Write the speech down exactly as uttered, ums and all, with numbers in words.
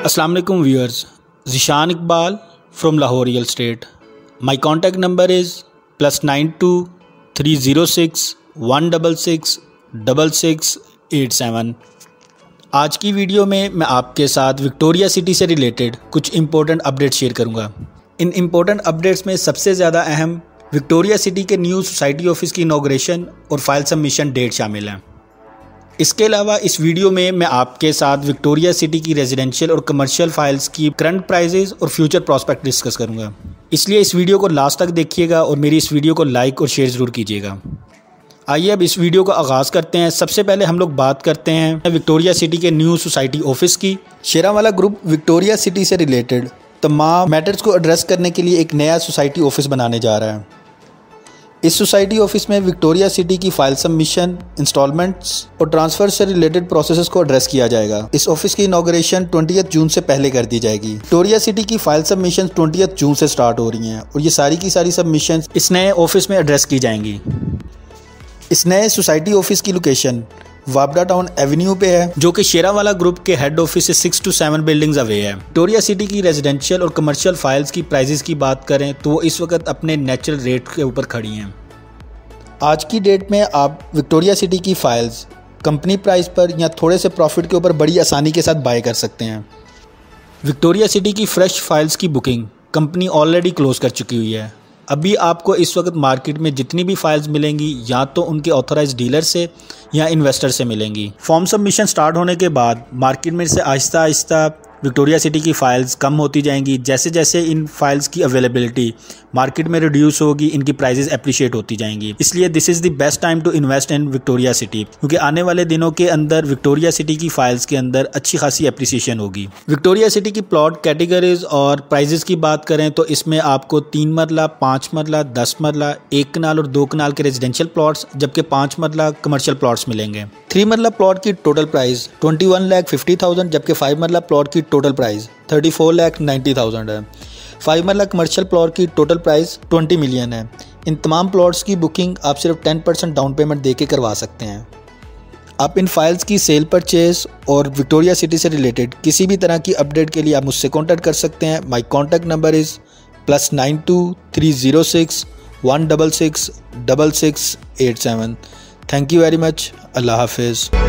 अस्सलाम वालेकुम viewers, Zeeshan Iqbal from Lahore real estate. My contact number is plus nine two three zero six one double six double six eight seven. आज की video में मैं आपके साथ विक्टोरिया सिटी से रिलेटेड कुछ इम्पोर्टेंट अपडेट्स शेयर करूंगा। इन इम्पोर्टेंट अपडेट्स में सबसे ज़्यादा अहम विक्टोरिया सिटी के न्यू सोसाइटी ऑफिस की इनॉग्रेशन और फाइल सबमिशन डेट शामिल हैं। इसके अलावा इस वीडियो में मैं आपके साथ विक्टोरिया सिटी की रेजिडेंशियल और कमर्शियल फाइल्स की करंट प्राइजेस और फ्यूचर प्रॉस्पेक्ट डिस्कस करूंगा, इसलिए इस वीडियो को लास्ट तक देखिएगा और मेरी इस वीडियो को लाइक और शेयर ज़रूर कीजिएगा। आइए अब इस वीडियो का आगाज़ करते हैं। सबसे पहले हम लोग बात करते हैं विक्टोरिया सिटी के न्यू सोसाइटी ऑफिस की। शेरावाला ग्रुप विक्टोरिया सिटी से रिलेटेड तमाम मैटर्स को एड्रेस करने के लिए एक नया सोसाइटी ऑफिस बनाने जा रहा है। इस सोसाइटी ऑफिस में विक्टोरिया सिटी की फाइल सबमिशन, इंस्टॉलमेंट्स और ट्रांसफ़र से रिलेटेड प्रोसेसेस को एड्रेस किया जाएगा। इस ऑफिस की इनॉग्रेशन ट्वेंटियथ जून से पहले कर दी जाएगी। विक्टोरिया सिटी की फाइल सबमिशन ट्वेंटियथ जून से स्टार्ट हो रही हैं और ये सारी की सारी सबमिशन इस नए ऑफिस में एड्रेस की जाएंगी। इस नए सोसाइटी ऑफिस की लोकेशन वापडा टाउन एवेन्यू पे है, जो कि शेरावाला ग्रुप के हेड ऑफिस से six to seven buildings away है। विक्टोरिया सिटी की रेजिडेंशियल और कमर्शियल फाइल्स की प्राइजेस की बात करें तो वो इस वक्त अपने नेचुरल रेट के ऊपर खड़ी हैं। आज की डेट में आप विक्टोरिया सिटी की फाइल्स कंपनी प्राइस पर या थोड़े से प्रॉफिट के ऊपर बड़ी आसानी के साथ बाय कर सकते हैं। विक्टोरिया सिटी की फ्रेश फाइल्स की बुकिंग कंपनी ऑलरेडी क्लोज कर चुकी हुई है। अभी आपको इस वक्त मार्केट में जितनी भी फाइल्स मिलेंगी या तो उनके ऑथराइज्ड डीलर से या इन्वेस्टर से मिलेंगी। फॉर्म सबमिशन स्टार्ट होने के बाद मार्केट में से आहिस्ता आहिस्ता विक्टोरिया सिटी की फ़ाइल्स कम होती जाएंगी। जैसे जैसे इन फाइल्स की अवेलेबिलिटी मार्केट में रिड्यूस होगी, इनकी प्राइजेस अप्रिशिएट होती जाएंगी। इसलिए this is the best time to invest in Victoria City, क्योंकि आने वाले दिनों के अंदर विक्टोरिया सिटी की फ़ाइल्स के अंदर अच्छी खासी अप्रिसिएशन होगी। विक्टोरिया सिटी की प्लॉट कैटेगरीज और प्राइजेस की बात करें तो इसमें आपको तीन मरला, पाँच मरला, दस मरला, एक कनाल और दो कनाल के रेजिडेंशियल प्लॉट्स, जबकि पाँच मरला कमर्शियल प्लॉट्स मिलेंगे। थ्री मरला प्लॉट की total price twenty one lakh fifty thousand जबकि फाइव मरला प्लॉट की total price thirty four lakh ninety thousand है। फाइव मरला कमर्शियल प्लॉट की टोटल प्राइस ट्वेंटी मिलियन है। इन तमाम प्लॉट्स की बुकिंग आप सिर्फ टेन परसेंट डाउन पेमेंट देके करवा सकते हैं। आप इन फाइल्स की सेल परचेज और विक्टोरिया सिटी से रिलेटेड किसी भी तरह की अपडेट के लिए आप मुझसे कॉन्टैक्ट कर सकते हैं। My contact number is plus nine two three zero six one double six double six eight seven. Thank you very much. अल्लाह हाफिज़।